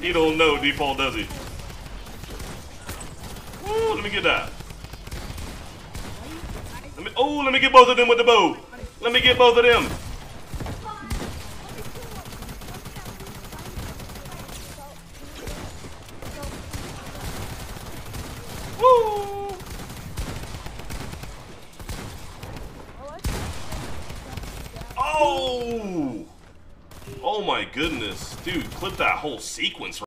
He don't know default, does he? Ooh, let me get that. Let me get both of them with the bow. Let me get both of them. Woo! Oh! Oh my goodness. Dude, clip that whole sequence.